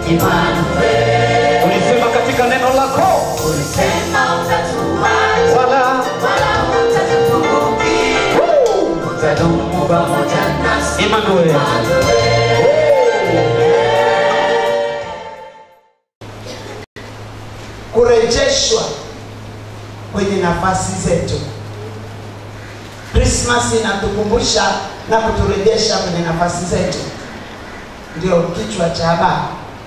Emmanuel. Ulisema katika neno lako, Ulisema utatuacha wala hutatupunguki. Utadumu pamoja nasi. Emmanuel. Kurejeshwa kwenye nafasi zetu. Christmas inatukumbusha na kuturejesha kwenye nafasi zetu. Ndio kichwa cha habari.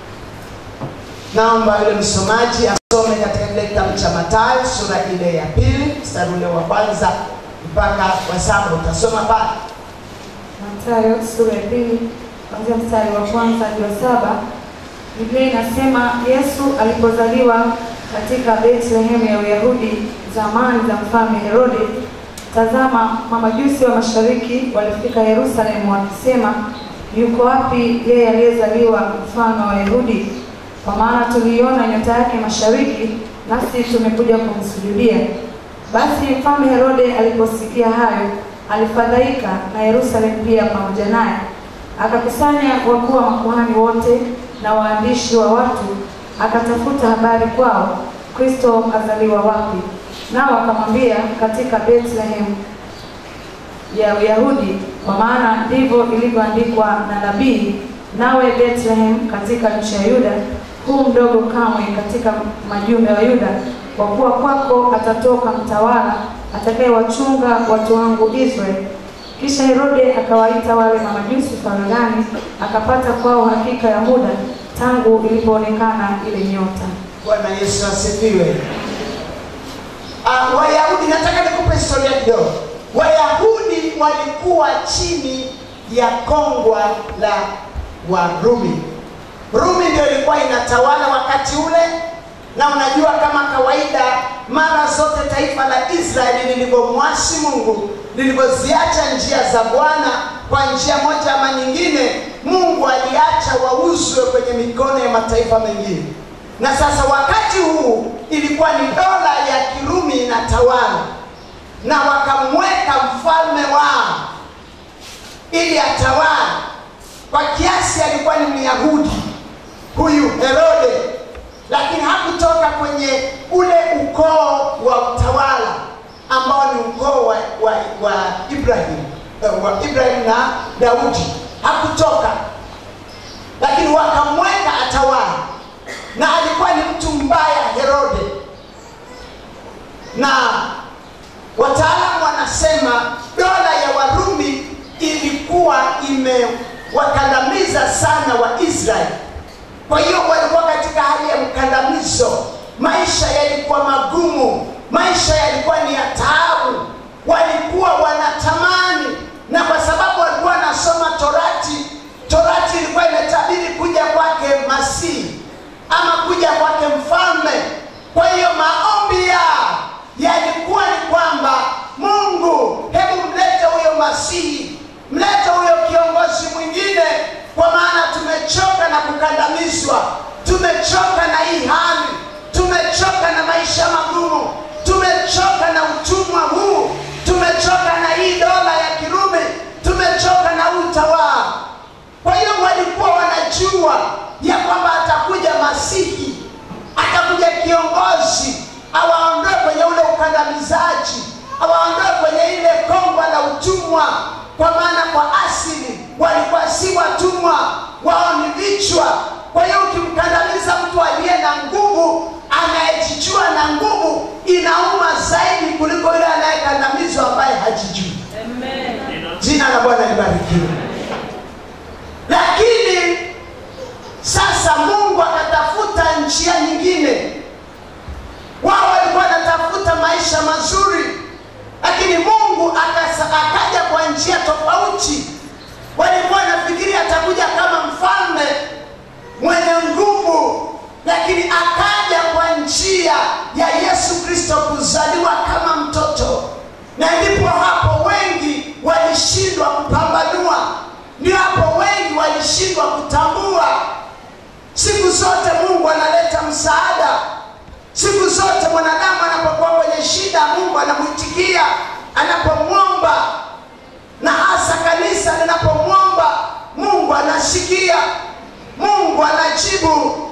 Naomba yule msomaji asome katika kile kitabu cha Mathayo sura ile ya 2 mstari ule wa kwanza mpaka wa 7. Utasoma pale. Mathayo sura ya 2 kuanzia mstari wa kwanza hadi wa 7. Biblia inasema Yesu alipozaliwa katika Bethlehem ya Uyahudi zamani za mfalme Herode, tazama mamajusi wa mashariki walifika Yerusalemu wakisema, yuko wapi yeye aliyezaliwa mfalme wa Wayahudi? Kwa maana tuliona nyota yake mashariki, nasi tumekuja kumsujudia. Basi mfalme Herode aliposikia hayo, alifadhaika na Yerusalemu pia pamoja naye. Akakusanya wakuu wa makuhani wote na waandishi wa watu, akatafuta habari kwao, Kristo azaliwa wapi? Nao akamwambia, katika Bethlehem ya Uyahudi, kwa maana ndivyo ilivyoandikwa na nabii, nawe Bethlehem katika nchi ya Yuda, huu mdogo kamwe katika majumbe wa Yuda, kwa kuwa kwako atatoka mtawala atakayewachunga watu wangu Israeli. Kisha Herode akawaita wale mamajusi faragani, akapata kwao hakika ya muda tangu ilipoonekana ile nyota. Bwana Yesu asifiwe. Wayahudi, nataka nikupe historia kidogo. Wayahudi walikuwa chini ya kongwa la Warumi. Rumi ndio ilikuwa inatawala wakati ule, na unajua kama kawaida mara zote taifa la Israeli lilipomwasi Mungu, lilipoziacha njia za Bwana kwa njia moja ama nyingine, Mungu aliacha wauzwe kwenye mikono ya mataifa mengine. Na sasa wakati huu ilikuwa ni dola ya Kirumi inatawala, na wakamweka mfalme wao ili atawala. Kwa kiasi alikuwa ni Myahudi huyu Herode, lakini hakutoka kwenye ule ukoo wa utawala ambao ni ukoo wa Ibrahim na Daudi. Hakutoka, lakini wakamweka atawala, na alikuwa ni mtu mbaya Herode. Na wataalamu wanasema dola ya Warumi ilikuwa imewakandamiza sana Waisraeli. Kwa hiyo walikuwa katika hali ya mkandamizo. Maisha yalikuwa magumu, maisha yalikuwa ni ya taabu. Walikuwa wanatamani, na kwa sababu walikuwa wanasoma Torati ilikuwa imetabiri kuja kwake Masihi ama kuja kwake mfalme. Kwa hiyo maombi yao yalikuwa ni kwamba, Mungu, hebu mlete huyo Masihi, mlete huyo kiongozi mwingine, kwa maana tumechoka na kukandamizwa, tumechoka na hii hali, tumechoka na maisha magumu, tumechoka na utumwa huu, tumechoka na hii dola ya Kirumi, tumechoka na utawala. Kwa hiyo walikuwa wanajua ya kwamba atakuja Masihi, atakuja kiongozi awaondoe kwenye ule ukandamizaji, awaondoe kwenye ile kongwa la utumwa. Kwa maana kwa asili walikuwa si watumwa, wao ni vichwa. Kwa hiyo ukimkandamiza mtu aliye na nguvu, anayejijua na nguvu, inauma zaidi kuliko yule anayekandamizwa ambaye hajijui. Amen. Jina la Bwana libarikiwe. Lakini sasa Mungu akatafuta njia nyingine. Wao walikuwa wanatafuta maisha mazuri, lakini Mungu akaja kwa njia tofauti. Walikuwa wanafikiri atakuja kama mfalme mwenye nguvu, lakini akaja kwa njia ya Yesu Kristo kuzaliwa kama mtoto. Na ndipo hapo wengi walishindwa kupambanua, ndio hapo wengi walishindwa kutambua. Siku zote Mungu analeta msaada. Siku zote mwanadamu anapokuwa kwenye shida, Mungu anamuitikia anapomwomba, na hasa kanisa linapomwomba, Mungu anasikia, Mungu anajibu.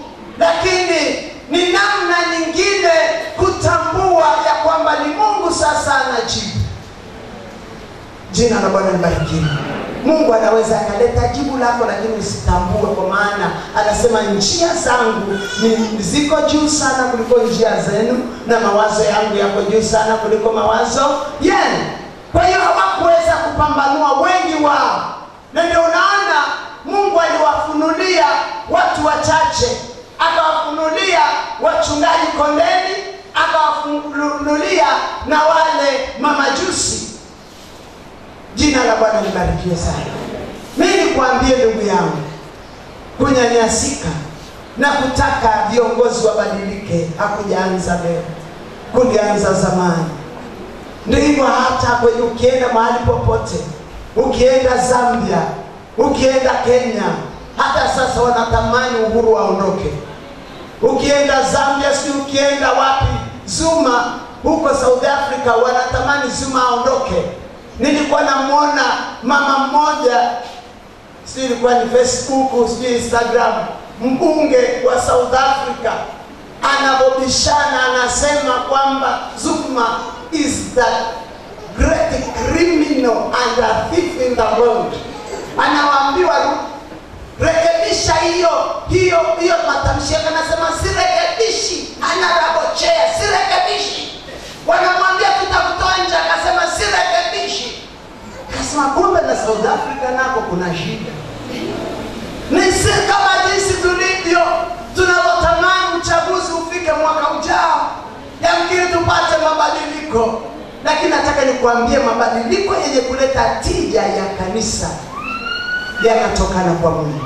ni namna nyingine kutambua ya kwamba ni Mungu sasa anajibu. Jina la Bwana libarikiwe. Mungu anaweza akaleta jibu lako lakini usitambue, kwa maana anasema njia zangu ziko juu sana kuliko njia zenu na mawazo yangu yako juu sana kuliko mawazo yenu. Kwa hiyo hawakuweza kupambanua wengi wao. Na ndio unaona Mungu aliwafunulia watu wachache, akawafunulia wachungaji kondeni, akawafunulia na wale mamajusi. Jina la Bwana libarikiwe sana. Mimi nikwambie ndugu yangu, kunyanyasika na kutaka viongozi wabadilike hakujaanza leo, kulianza zamani. Ndio hivyo, hata kwenye ukienda mahali popote, ukienda Zambia, ukienda Kenya, hata sasa wanatamani Uhuru aondoke. Ukienda Zambia, si ukienda wapi, Zuma huko South Africa, wanatamani Zuma aondoke. Nilikuwa namuona mama mmoja, si ilikuwa ni Facebook, si Instagram, mbunge wa South Africa anabobishana, anasema kwamba Zuma is the great criminal and a thief in the world. Anawaambiwa rekebisha hiyo matamshi yake, anasema sirekebishi, anarabochea sirekebishi. Wanamwambia tutakutoa nje, akasema sirekebishi. Akasema kumbe na South Africa nako kuna shida. Ni si kama jinsi tulivyo tunavyotamani uchaguzi ufike mwaka ujao, yamkini tupate mabadiliko. Lakini nataka nikuambie mabadiliko yenye kuleta tija ya kanisa yanatokana kwa Mungu.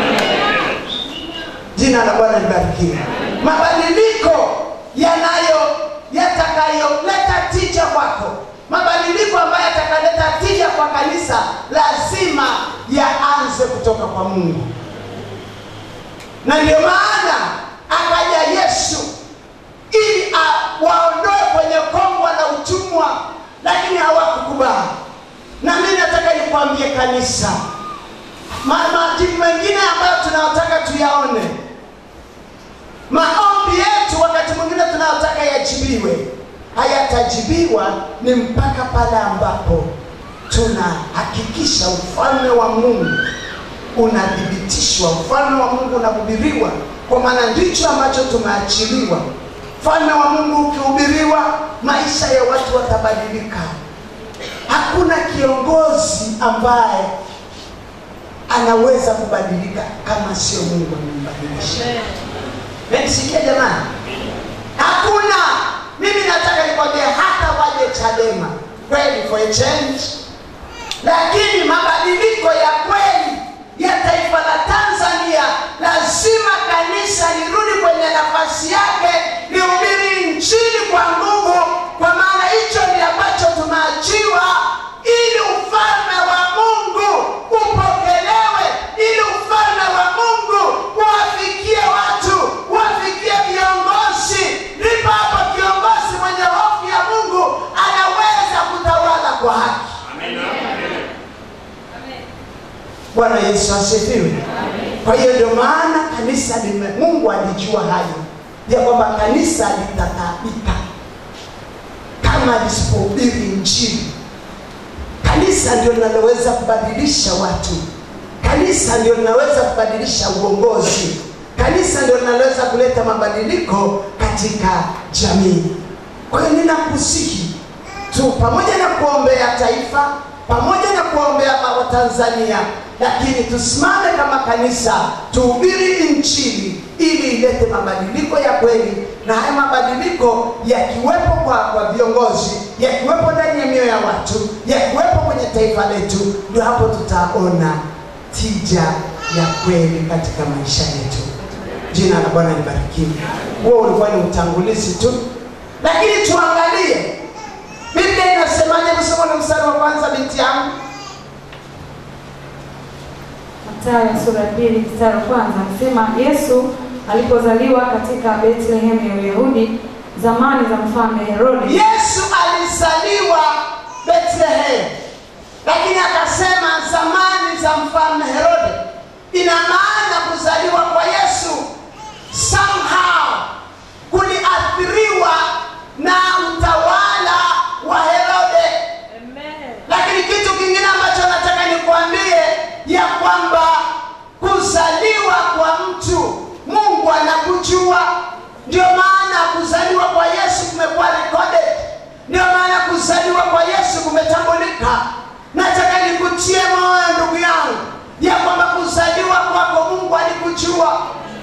Jina la Bwana libarikiwe. Mabadiliko yatakayoleta tija kwako, mabadiliko ambayo yatakaleta tija kwa kanisa, lazima yaanze kutoka kwa Mungu. Na ndio maana akaja Yesu ili waondoe kwenye kongwa na utumwa, lakini hawakukubali. Na mimi nataka nikwambie kanisa, majibu mengine ambayo tunataka tuyaone, maombi yetu wakati mwingine tunataka yajibiwe, hayatajibiwa ni mpaka pale ambapo tunahakikisha ufalme wa Mungu unadhibitishwa, ufalme wa Mungu unahubiriwa, kwa maana ndicho ambacho tumeachiliwa. Ufalme wa Mungu ukihubiriwa, maisha ya watu watabadilika. Hakuna kiongozi ambaye anaweza kubadilika kama sio Mungu anambadilisha. Mmesikia jamani? Hakuna. Mimi nataka nikwambie, hata waje Chadema kweli for a change, lakini mabadiliko ya kweli ya taifa la Tanzania, lazima kanisa lirudi kwenye nafasi yake, lihubiri injili kwa nguvu, kwa maana hicho ni ambacho tumeachiwa, ili ufalme wa Mungu upokelewe, ili ufalme wa Mungu uwafikie watu, uwafikie viongozi. Ndipo hapo kiongozi mwenye hofu ya Mungu anaweza kutawala kwa haki. Bwana Yesu asifiwe. Kwa hiyo ndio maana kanisa Mungu alijua hayo, ya kwamba kanisa litataabika kama lisipohubiri injili. Kanisa ndio linaloweza kubadilisha watu. Kanisa ndio linaweza kubadilisha uongozi. Kanisa ndio linaloweza kuleta mabadiliko katika jamii. Kwa hiyo ninakusihi tu, pamoja na kuombea taifa, pamoja na kuombea Watanzania, lakini tusimame kama kanisa, tuhubiri injili ili ilete mabadiliko ya kweli. Na haya mabadiliko yakiwepo kwa viongozi, yakiwepo ndani ya mioyo ya watu, yakiwepo kwenye taifa letu, ndio hapo tutaona tija ya kweli katika maisha yetu. Jina la Bwana libarikiwe. Huo ulikuwa ni utangulizi tu, lakini tuangalie Biblia inasemaje. Kusoma na mstari wa kwanza, binti yangu. Mathayo sura ya 2 mstari wa kwanza anasema, Yesu alipozaliwa katika Bethlehem ya Uyahudi zamani za mfalme Herode. Yesu alizaliwa Bethlehem, lakini akasema zamani za mfalme Herode. Ina maana kuzaliwa kwa Yesu somehow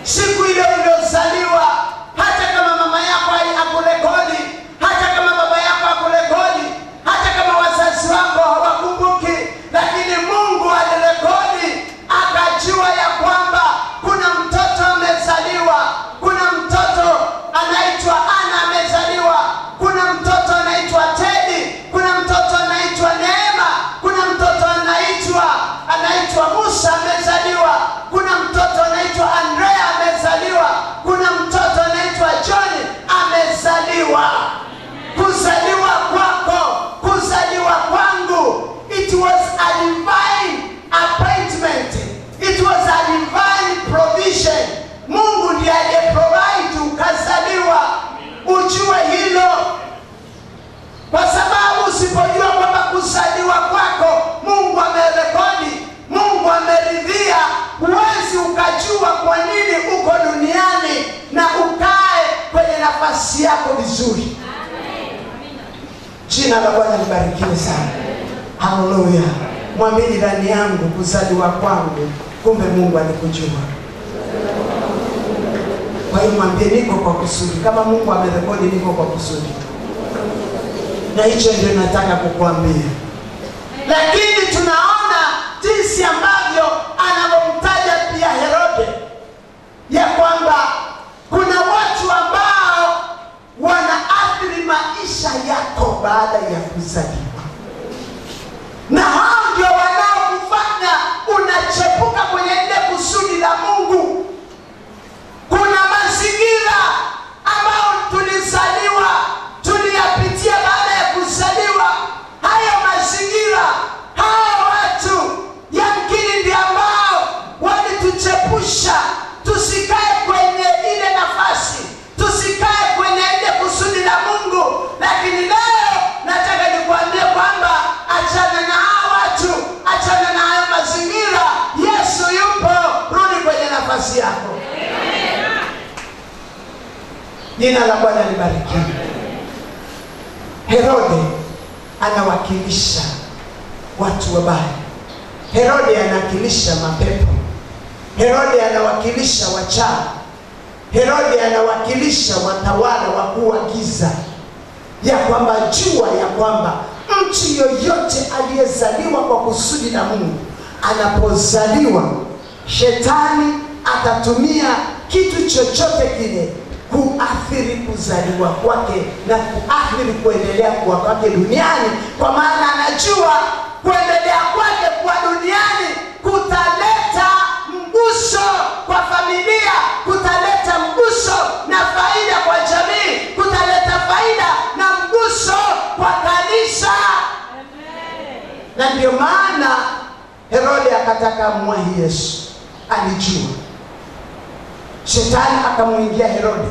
siku ile uliozaliwa, hata kama mama yako hakurekodi, hata kama baba yako hakurekodi, hata kama wazazi wako hawakumbuki, lakini Mungu alirekodi, akajua ya kwamba kuna mtoto amezaliwa, kuna mtoto anaitwa Ana amezaliwa, kuna mtoto anaitwa Teddy, kuna mtoto anaitwa Neema, kuna mtoto anaitwa Musa amezaliwa, kuna mtoto anaitwa Andrea amezaliwa, kuna mtoto anaitwa John amezaliwa. Kuzaliwa kwako, kuzaliwa kwangu, it was a divine appointment, it was a divine provision. Mungu ndiye aliyeprovide ukazaliwa. Ujue hilo, kwa sababu usipojua kwamba kuzaliwa kwako Mungu amerekodi, Mungu ameridhia, huwezi ukajua kwa nini uko duniani na ukae kwenye nafasi yako vizuri. Jina la Bwana libarikiwe sana. Haleluya. Mwamini ndani yangu kuzaliwa kwangu, kumbe Mungu alikujua. Kwa hiyo mwambie niko kwa kusudi. Kama Mungu amerekodi niko kwa kusudi. Na hicho ndio nataka kukuambia. Lakini tunaona jinsi ambavyo anamtaja pia Herode, ya kwamba kuna watu ambao wanaathiri maisha yako baada ya kuzaliwa, na hao ndio wanaokufanya unachepuka kwenye ile kusudi la Mungu. Kuna mazingira ambao tulizaliwa, tuliyapitia baada ya kuzaliwa. Hayo mazingira, hao watu yamkini ndio ambao walituchepusha tusikae kwenye ile nafasi, tusikae kwenye ile kusudi la Mungu. Lakini leo nataka nikuambie kwamba achana na hao watu, achana na hayo mazingira. Yesu yupo, rudi kwenye nafasi yako. Jina la Bwana libarikiwe. Herode anawakilisha watu wabaya. Herode anawakilisha mapepo. Herode anawakilisha wachawi. Herode anawakilisha watawala wakuu wa giza. Ya kwamba jua ya kwamba mtu yoyote aliyezaliwa kwa kusudi la Mungu, anapozaliwa shetani atatumia kitu chochote kile kuathiri kuzaliwa kwake na kuathiri kuendelea kuwa kwake duniani, kwa maana anajua kuendelea kwake kwa duniani kutaleta mguso kwa familia, kutaleta mguso na faida kwa jamii, kutaleta faida na mguso kwa kanisa. Amen. Na ndio maana Herode akataka mwahi Yesu. Alijua. Shetani akamuingia Herode.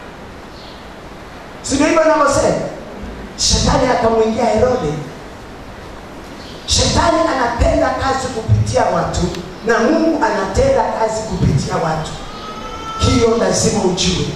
Sio hivyo ninavyosema? Shetani akamuingia Herode. Shetani anatenda kazi kupitia watu na Mungu anatenda kazi kupitia watu. Hiyo lazima ujue.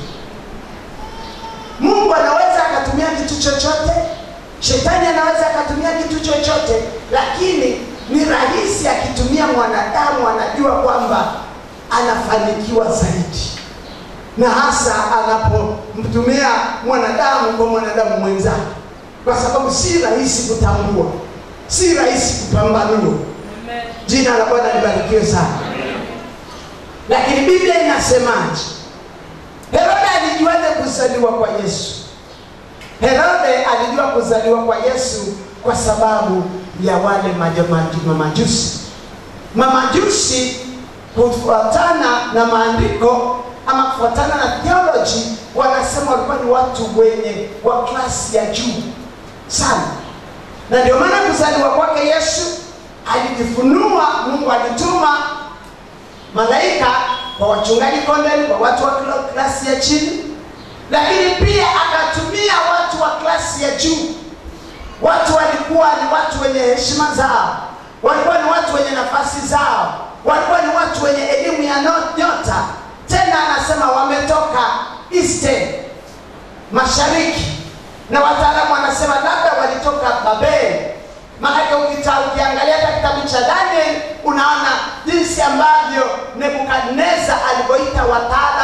Mungu anaweza akatumia kitu chochote, shetani anaweza akatumia kitu chochote, lakini ni rahisi akitumia mwanadamu, anajua kwamba anafanikiwa zaidi. Na hasa anapomtumia mwanadamu kwa mwanadamu mwenzake, kwa sababu si rahisi kutambua, si rahisi kupambanua. Jina la Bwana libarikiwe sana. Lakini Biblia inasemaje? Herode alijuaje kuzaliwa kwa Yesu? Herode alijua kuzaliwa kwa Yesu kwa sababu ya wale mamajusi. Mamajusi kufuatana na maandiko ama kufuatana na theology, wanasema walikuwa ni watu wenye wa klasi ya juu sana. Na ndio maana kuzaliwa kwake Yesu alijifunua, Mungu alituma malaika kwa wachungaji kondeni, kwa watu wa klasi ya chini, lakini pia akatumia watu wa klasi ya juu. Watu walikuwa ni watu wenye heshima zao, walikuwa ni watu wenye nafasi zao, walikuwa ni watu wenye elimu ya nyota. Tena anasema wametoka Eastern, mashariki, na wataalamu wanasema labda walitoka Babeli. Maana ukiangalia hata kitabu cha Daniel unaona jinsi ambavyo Nebukadneza alipoita wataalamu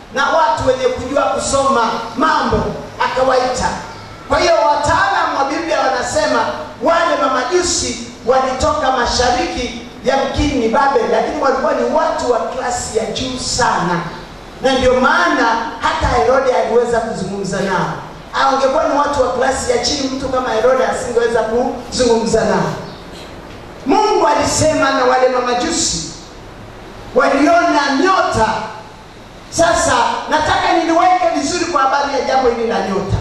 na watu wenye kujua kusoma mambo akawaita. Kwa hiyo wataalamu wa Biblia wanasema wale mamajusi walitoka mashariki ya mkini Babeli, lakini walikuwa ni watu wa klasi ya juu sana, na ndio maana hata Herode aliweza kuzungumza nao. Angekuwa ni watu wa klasi ya chini, mtu kama Herode asingeweza kuzungumza nao. Mungu alisema na wale mamajusi, waliona nyota. Sasa nataka niliweke vizuri kwa habari ya jambo hili la nyota.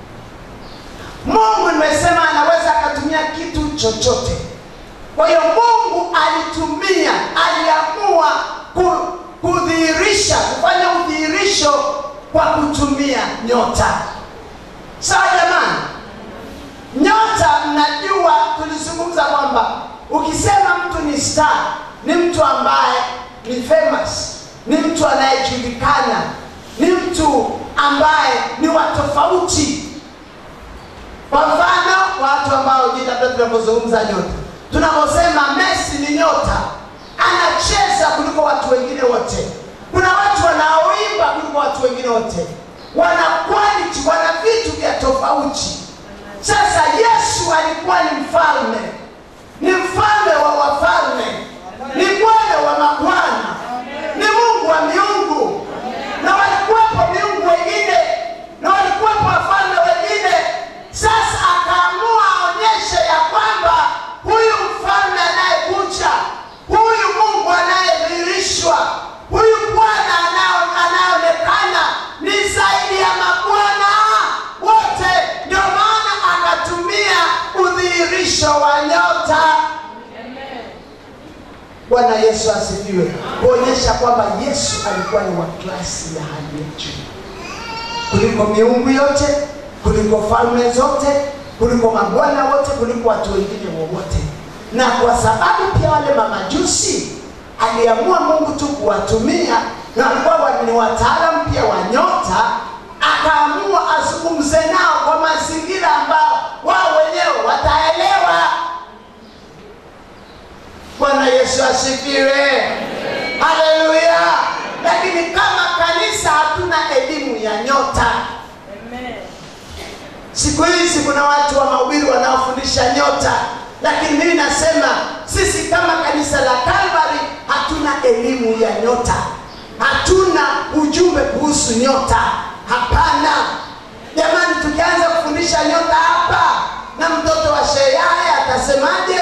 Mungu nimesema anaweza akatumia kitu chochote. Kwa hiyo Mungu aliamua kudhihirisha, kufanya udhihirisho kwa kutumia nyota. Sawa jamani? Nyota, mnajua tulizungumza kwamba ukisema mtu ni star, ni mtu ambaye ni famous, ni mtu anayejulikana, ni mtu ambaye ni wa tofauti. Kwa mfano, watu ambao labda tunapozungumza nyota, tunaposema Messi ni nyota, anacheza kuliko watu wengine wote. Kuna watu wanaoimba kuliko watu wengine wote, wana quality, wana vitu vya tofauti. Sasa Yesu alikuwa ni mfalme, ni mfalme wa wafalme, ni Bwana wa mabwana, ni Mungu wa miungu, na walikuwepo miungu wengine, na walikuwepo wafalme wengine. Sasa akaamua aonyeshe ya kwamba huyu mfalme anayekuja, huyu Mungu anayedhihirishwa, huyu Bwana anayeonekana ni zaidi ya mabwana wote. Ndio maana akatumia udhihirisho wa nyota. Bwana Yesu asifiwe. Kuonyesha kwamba Yesu alikuwa ni wa klasi ya hali ya juu kuliko miungu yote, kuliko falme zote, kuliko mabwana wote, kuliko watu wengine wowote. Na kwa sababu pia wale mamajusi aliamua Mungu tu kuwatumia, na walikuwa ni wataalamu pia wa nyota, akaamua azungumze nao kwa mazingira ambao wao wenyewe wataelewa. Bwana Yesu asifiwe. Haleluya. Lakini kama kanisa hatuna elimu ya nyota. Amen. Siku hizi kuna watu wa mahubiri wanaofundisha nyota, lakini mimi nasema sisi kama kanisa la Calvary hatuna elimu ya nyota. Hatuna ujumbe kuhusu nyota. Hapana. Jamani, tukianza kufundisha nyota hapa, na mtoto wa Sheyai atasemaje?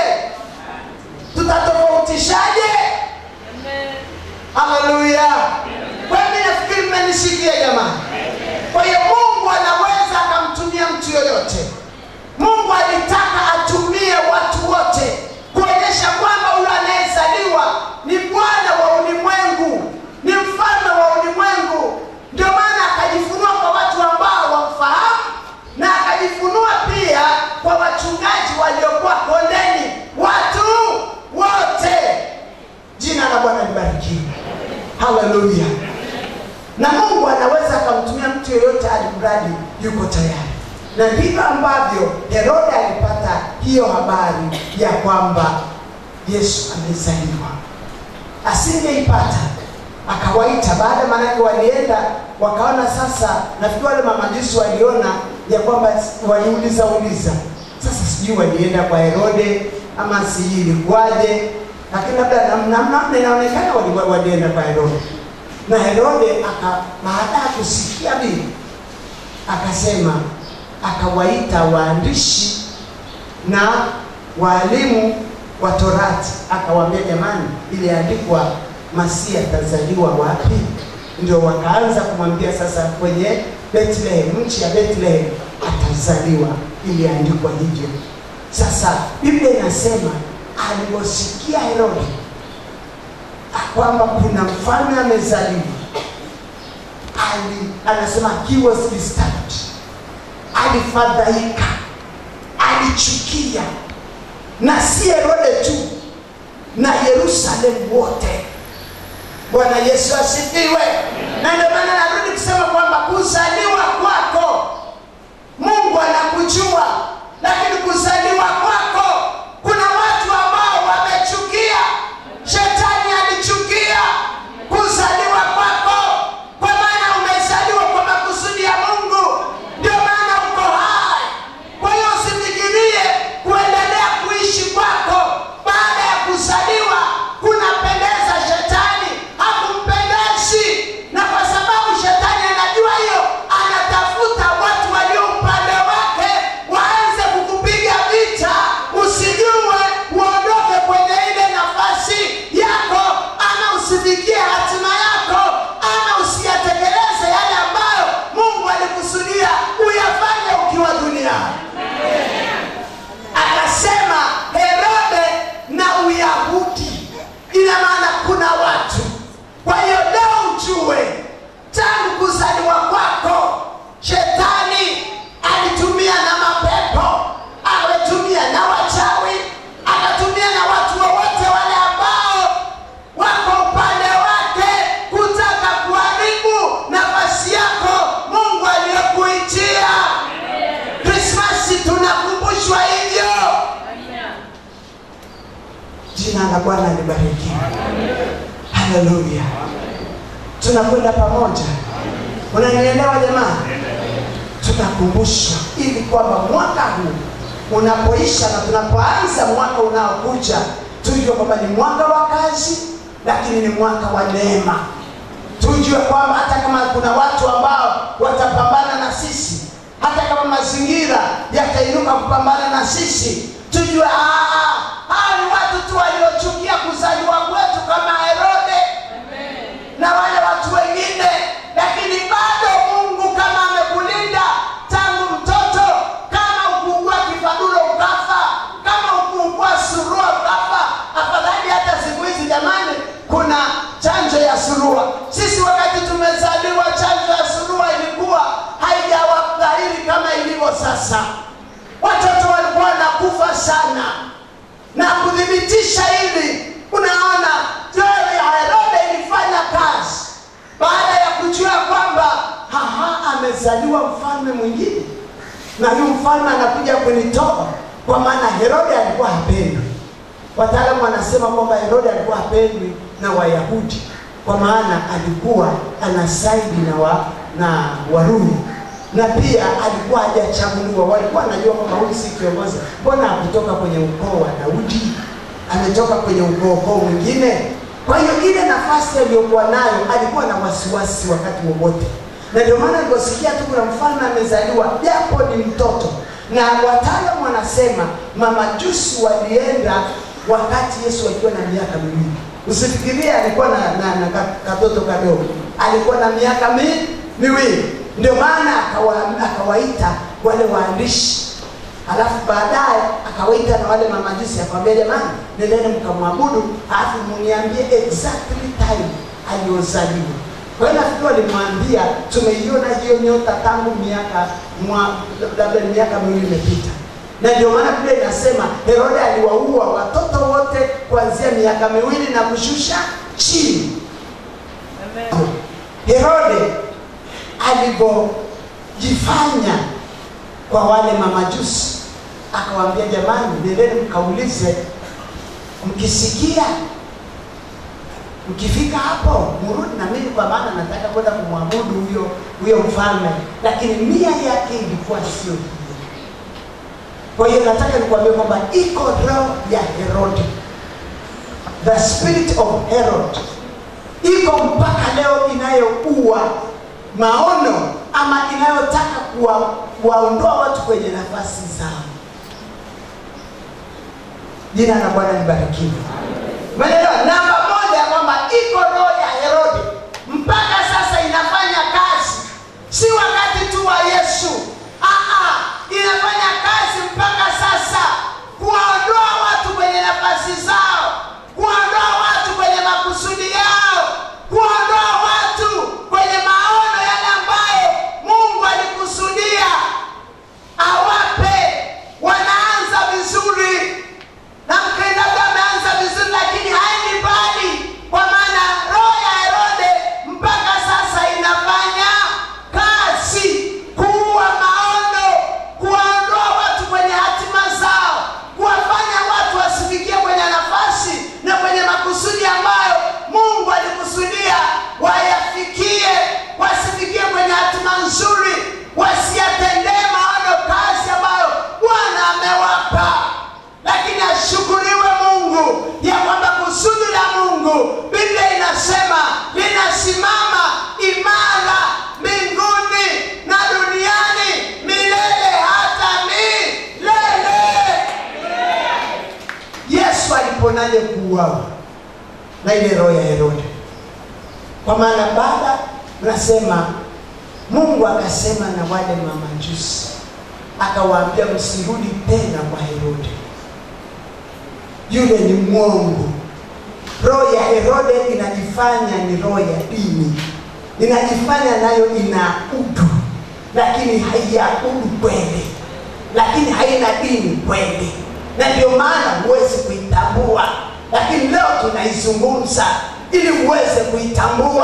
Tutatofautishaje? Amen. Haleluya. Kwa hiyo nafikiri mmenisikia jamani. Kwa hiyo Mungu anaweza akamtumia mtu yoyote. Mungu alitaka atumie watu wote kuonyesha kwamba yule anayezaliwa ni Bwana wa ulimwengu, ni mfalme wa ulimwengu. Ndio maana akajifunua kwa watu ambao wamfahamu, na akajifunua pia kwa wachungaji waliokuwa kondeni, watu wote. Jina la Bwana libarikiwe. Haleluya. Na Mungu anaweza akamtumia mtu yoyote alimradi yuko tayari. Na ndivyo ambavyo Herode alipata hiyo habari ya kwamba Yesu amezaliwa. Asingeipata, akawaita. Baada manake walienda wakaona, sasa nafikiri wale mamajusi waliona ya kwamba waliuliza sasa sijui walienda kwa Herode ama sijui ilikuwaje, lakini labda namna inaonekana walienda kwa Herode. Na Herode baada ya kusikia vile akasema, akawaita waandishi na walimu wa Torati, akawaambia, jamani, iliandikwa Masia atazaliwa wapi? Ndio wakaanza kumwambia, sasa kwenye Bethlehem, nchi ya Bethlehem atazaliwa, iliandikwa hivyo. Sasa Biblia inasema aliposikia Herode kwamba kuna mfalme amezaliwa, anasema he was disturbed, alifadhaika, alichukia. Na si Herode tu, na Yerusalemu wote. Bwana Yesu asifiwe. Na ndio maana narudi kusema kwamba kuzaliwa kwako Mungu anakujua, lakini kuzaliwa kwako kuna watu ambao wamechukia. Shetani alichukia kuzaliwa kwako, kwa maana la Bwana libarikiwe. Haleluya. Tunakwenda pamoja. Unanielewa jamani? Tunakumbushwa ili kwamba mwaka huu unapoisha na tunapoanza mwaka unaokuja, tujue kwamba ni mwaka wa kazi, lakini ni mwaka wa neema. Tujue kwamba hata kama kuna watu ambao watapambana na sisi, hata kama mazingira yatainuka kupambana na sisi, tujue hao ni watu tu waliochukia kuzaliwa kwetu kama Herode na wale watu wengine, lakini bado Mungu kama amekulinda tangu mtoto, kama ukungua kifadulo ukafa, kama ukungua surua ukafa. Afadhali hata siku hizi jamani kuna chanjo ya surua. Sisi wakati tumezaliwa chanjo ya surua ilikuwa haijawa dhahiri kama ilivyo sasa. Watoto walikuwa wanakufa sana. Na kudhibitisha hili, unaona joyo ya Herode ilifanya kazi. Baada ya kujua kwamba amezaliwa mfalme mwingine, na huyu mfalme anakuja kunitoa, kwa maana Herode alikuwa hapendwi. Wataalamu wanasema kwamba Herode alikuwa hapendwi na Wayahudi, kwa maana alikuwa anasaidi na Warumi, na pia alikuwa hajachaguliwa. Walikuwa wanajua kwamba huyu si kiongozi. Mbona hakutoka kwenye ukoo wa Daudi? Ametoka kwenye ukoo mwingine. Kwa hiyo ile nafasi aliyokuwa nayo alikuwa na wasiwasi wakati wowote. Na ndio maana aliposikia tu kuna mfalme amezaliwa, japo ni mtoto. Na wataalamu wanasema mamajusi walienda wakati Yesu alikuwa na miaka miwili. Usifikirie alikuwa na katoto kadogo. Alikuwa na miaka miwili. Ndio maana akawaita wale waandishi. Alafu baadaye akawaita na wale mamajusi, akamwambia jamani, nendeni mkamwabudu, alafu mniambie exactly time aliyozaliwa. Kwa hiyo nafikiri walimwambia, tumeiona hiyo nyota tangu miaka miwili imepita. Na ndio maana Biblia inasema Herode aliwaua watoto wote kuanzia miaka miwili na kushusha chini. Amen. Herode alipojifanya kwa wale mamajusi, akawaambia jamani, nendeni mkaulize, mkisikia, mkifika hapo murudi na mimi, kwa maana nataka kwenda kumwabudu huyo mfalme. Lakini nia yake ilikuwa sio hiyo. Kwa hiyo nataka nikwambie kwamba iko roho ya Herode, the spirit of Herod, iko mpaka leo inayoua maono ama inayotaka kuwaondoa watu kwenye nafasi zao. Jina la Bwana libarikiwe. Umeelewa? Namba moja kwamba iko roho ya Herode mpaka sasa inafanya kazi. Si wakati tu wa Yesu. Inafanya kazi mpaka sasa kuwaondoa watu kwenye nafasi zao, kuwaondoa watu kwenye makusudi yao, kuwaondoa watu kwenye maono yale ambayo Mungu alikusudia awape. Wanaanza vizuri, na mkaendaga ameanza vizuri, lakini haendi mbali, kwa maana roho ya Herode mpaka sasa inafanya kazi kuua maono, kuwaondoa watu kwenye hatima zao, kuwafanya watu wasifikie kwenye nafasi na kwenye makusudi ambayo Mungu alikusudia wayafikie, wasifikie kwenye hatima nzuri, wasiyatendee maono kazi ambayo Bwana amewapa. Lakini ashukuriwe Mungu ya kwamba kusudi la Mungu, Biblia inasema, linasimama imara mbinguni na duniani milele hata milele. Yesu aliponaje kuuawa na ile roho ya Herode? Kwa maana baada nasema Mungu akasema na wale mamajusi, akawaambia msirudi tena kwa Herode, yule ni mwongo. Roho ya Herode inajifanya ni roho ya dini, inajifanya nayo inaabudu, lakini haiabudu kweli, lakini haina dini kweli, na ndio maana huwezi kuitambua. Lakini leo tunaizungumza ili uweze kuitambua.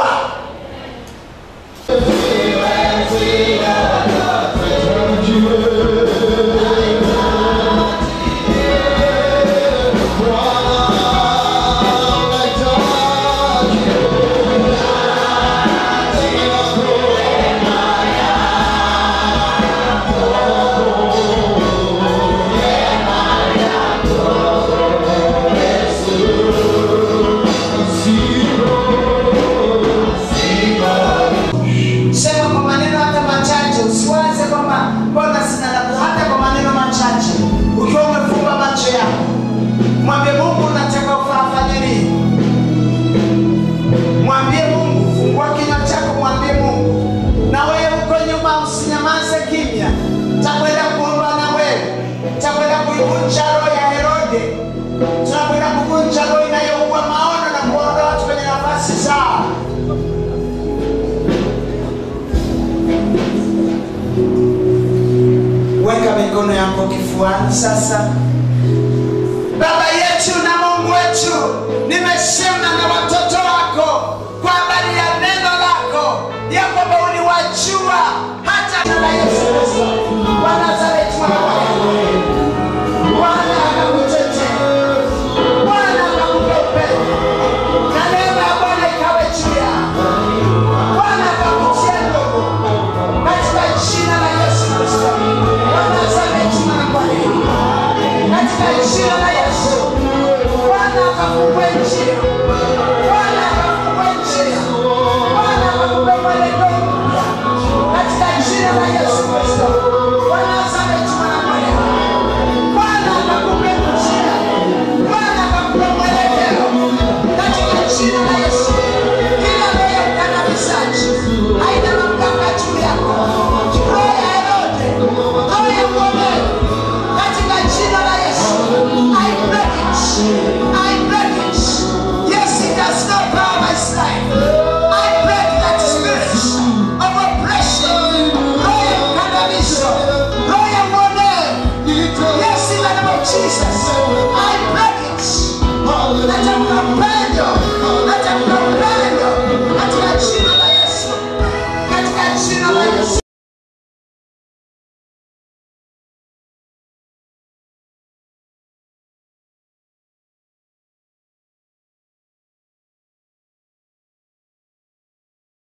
mikono yako kifuani sasa. Baba yetu na Mungu wetu, nimesema na watoto wako kwa habari ya neno lako ya kwamba uliwajua hata na Yesu Kristo wa Nazareti mwana wa Mungu. Bwana akakutetee, Bwana akakupe upendo, na neema ya Bwana ikawe juu yako. Bwana akakutie nguvu katika jina la Yesu Kristo wa Nazareti mwana wa Mungu. Katika jina la Yesu, Bwana akakupe njia, Bwana akakupe njia, Bwana akakupe mwelekeo mpya. Katika jina la Yesu Kristo wa Nazareti mwana wa Mungu. Bwana akakupe njia, Bwana akakupe mwelekeo. Katika jina la Yesu, kila roho ya ukandamizaji haina mamlaka juu yako. Roho ya Herode, roho ya uonevu, katika jina la Yesu, I break it. I break it. Yes, it does not power my life. I break that spirit of oppression. Roho ya ukandamizo, roho ya uonevu. Yes, in the name of Jesus, I break it.